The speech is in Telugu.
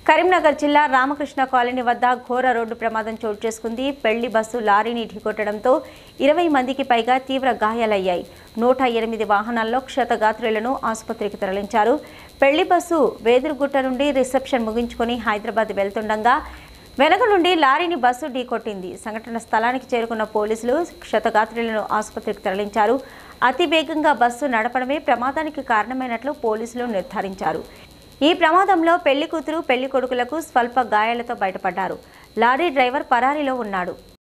కరీంనగర్ జిల్లా రామకృష్ణ కాలనీ వద్ద ఘోర రోడ్డు ప్రమాదం చోటు చేసుకుంది. పెళ్లి బస్సు లారీని ఢీకొట్టడంతో 20 మందికి పైగా తీవ్ర గాయాలయ్యాయి. 108 వాహనాల్లో క్షతగాత్రులను ఆసుపత్రికి తరలించారు. పెళ్లి బస్సు వేదురుగుట్ట నుండి రిసెప్షన్ ముగించుకొని హైదరాబాద్ వెళ్తుండగా వెనక నుండి లారీని బస్సు ఢీకొట్టింది. సంఘటన స్థలానికి చేరుకున్న పోలీసులు క్షతగాత్రులను ఆసుపత్రికి తరలించారు. అతి వేగంగా బస్సు నడపడమే ప్రమాదానికి కారణమైనట్లు పోలీసులు నిర్ధారించారు. ఈ ప్రమాదంలో పెళ్లి కూతురు పెళ్లి కొడుకులకు స్వల్ప గాయాలతో బయటపడ్డారు. లారీ డ్రైవర్ పరారీలో ఉన్నాడు.